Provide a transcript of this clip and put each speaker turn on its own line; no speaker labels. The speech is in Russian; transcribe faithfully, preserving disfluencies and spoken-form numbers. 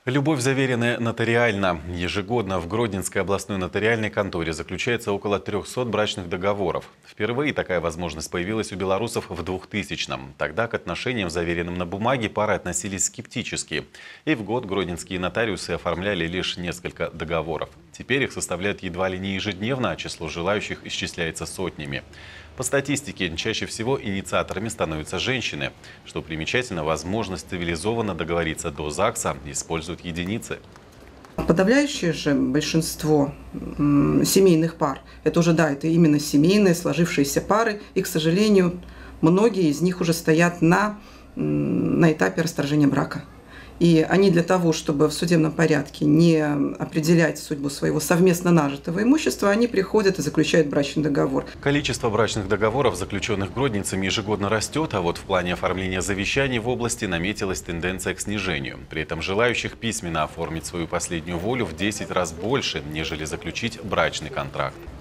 Любовь, заверенная нотариально. Ежегодно в Гродненской областной нотариальной конторе заключается около трёхсот брачных договоров. Впервые такая возможность появилась у белорусов в двухтысячном. Тогда к отношениям, заверенным на бумаге, пары относились скептически. И в год гродненские нотариусы оформляли лишь несколько договоров. Теперь их составляют едва ли не ежедневно, а число желающих исчисляется сотнями. По статистике, чаще всего инициаторами становятся женщины. Что примечательно, возможность цивилизованно договориться до ЗАГСа используют единицы.
Подавляющее же большинство м, семейных пар, это уже, да, это именно семейные, сложившиеся пары, и, к сожалению, многие из них уже стоят на, на этапе расторжения брака. И они для того, чтобы в судебном порядке не определять судьбу своего совместно нажитого имущества, они приходят и заключают брачный договор.
Количество брачных договоров, заключенных гродненцами, ежегодно растет, а вот в плане оформления завещаний в области наметилась тенденция к снижению. При этом желающих письменно оформить свою последнюю волю в десять раз больше, нежели заключить брачный контракт.